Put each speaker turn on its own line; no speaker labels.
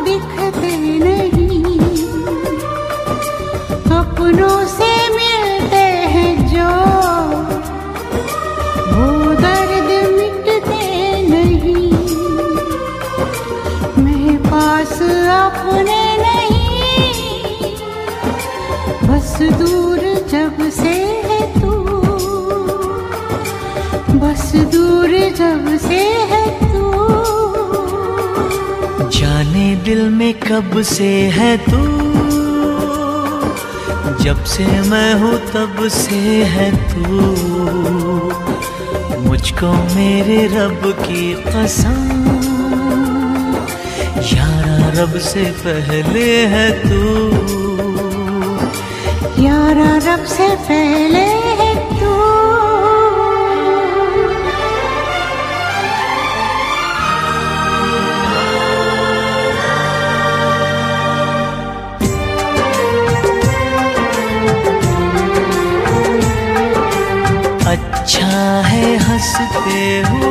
दिखते नहीं, अपनों से मिलते हैं जो वो दर्द मिटते नहीं। मैं पास अपने नहीं, बस दूर जब से है तू, बस दूर जब से है तू।
जाने दिल में कब से है तू, जब से मैं हूँ तब से है तू। मुझको मेरे रब की कसम, यारा रब से पहले है तू,
यारा रब से पहले है तू।
अच्छा है हंसते हुए